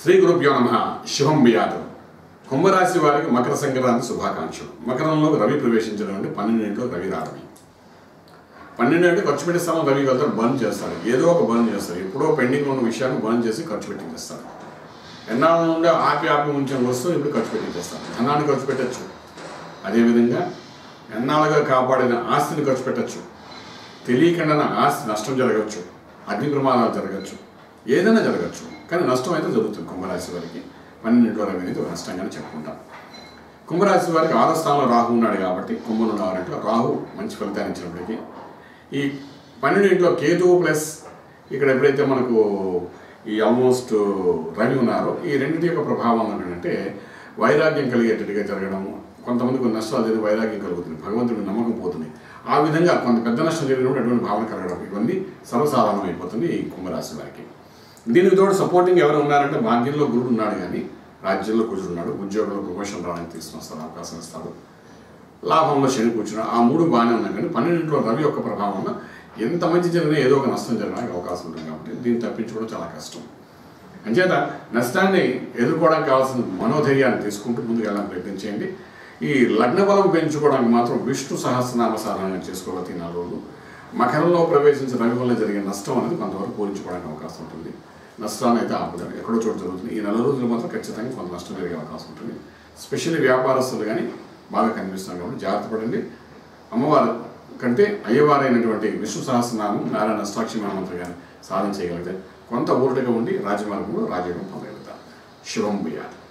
శ్రీ గురుభ్యో నమః. శుభం బియాదు. కుంభరాశి వారికి మకర సంక్రాంతి శుభాకాంక్షలు. మకరంలో రవి ప్రవేశించడం అంటే 12 రవి రావడం. 12 అంటే ఖర్చు పెట్టే స్థానం రవి వెళ్తాడు, బర్న్ చేస్తాడు. ఏదో ఒక బర్న్ చేస్తారు. ఎప్పుడో పెండింగ్ ఉన్న విషయాన్ని బర్న్ చేసి ఖర్చు పెట్టించేస్తారు. ఎన్నాళ్ళ నుండి ఆపి ఉంచిన వస్తువులు ఇప్పుడు ఖర్చు పెట్టించేస్తారు. ధనాన్ని ఖర్చు పెట్టచ్చు. అదేవిధంగా ఎన్నాళ్ళుగా కాపాడిన ఆస్తిని ఖర్చు పెట్టచ్చు. తెలియకుండా ఆస్తి నష్టం జరగచ్చు, అగ్ని ప్రమాదాలు జరగచ్చు, ఏదైనా జరగచ్చు. కానీ నష్టం అయితే జరుగుతుంది. కుంభరాశి వారికి 12 రవి అనేది ఒక నష్టంగానే చెప్పుకుంటాం. కుంభరాశి వారికి 6వ స్థానంలో రాహు ఉన్నాడు కాబట్టి కుంభంలో రావాలంటే రాహు మంచి ఫలితాన్ని ఇచ్చినప్పటికీ ఈ 12 కేతువు ప్లస్ ఇక్కడ ఎప్పుడైతే మనకు ఈ ఆల్మోస్ట్ రవి ఉన్నారో ఈ రెండింటి యొక్క ప్రభావం ఏంటంటే వైరాగ్యం కలిగేటట్టుగా జరగడము, కొంతమందికి నష్టాలు జరిగి వైరాగ్యం కలుగుతుంది, భగవంతుడికి నమ్మకం పోతుంది. ఆ విధంగా కొంత పెద్ద నష్టం జరిగినప్పుడు అటువంటి భావన కలగడం ఇవన్నీ సర్వసాధారణం అయిపోతుంది ఈ కుంభరాశి వారికి. దీనికి తోడు సపోర్టింగ్ ఎవరు ఉన్నారంటే భాగ్యంలో గురుడు ఉన్నాడు, కానీ రాజ్యంలో కుజుడు ఉన్నాడు. ఉద్యోగంలో ప్రమోషన్ రావడానికి తీసుకొస్తాడు, అవకాశం ఇస్తాడు. లాభంలో శని కూర్చున్నాడు. ఆ 3 బాగానే ఉన్నాయి. కానీ 12 రవి యొక్క ప్రభావం వల్ల ఎంత మంచి జరిగినా ఏదో ఒక నష్టం జరగడానికి అవకాశం ఉంటుంది. కాబట్టి దీన్ని తప్పించుకోవడం చాలా కష్టం. అంచేత నష్టాన్ని ఎదుర్కోవడానికి కావాల్సిన మనోధైర్యాన్ని తీసుకుంటూ ముందుకు వెళ్ళడానికి ప్రయత్నించేయండి. ఈ లగ్న బలం పెంచుకోవడానికి మాత్రం విష్ణు సహస్రనామ సాధన చేసుకోవాలి 4 రోజులు. మకరంలో ప్రవేశించిన రవి వల్ల జరిగే నష్టం అనేది కొంతవరకు పూరించుకోవడానికి అవకాశం ఉంటుంది. నష్టాన్ని అయితే ఆపుతారు, ఎక్కడో చోటు జరుగుతుంది. ఈ 4 రోజులు మాత్రం ఖచ్చితంగా కొంత నష్టం జరిగే అవకాశం ఉంటుంది. స్పెషల్లీ వ్యాపారస్తులు కానీ బాగా కనిపిస్తున్నారు కాబట్టి జాగ్రత్త పడండి. అమ్మవారు కంటే అయ్యవారైనటువంటి విష్ణు సహస్రనామం నారాయణ అష్టాక్షి మంత్రం కానీ సాధన చేయగలిగితే కొంత ఊరటగా ఉండి రాజమార్గంలో రాజయోగం పొందగలుగుతారు. శుభం బియాదు.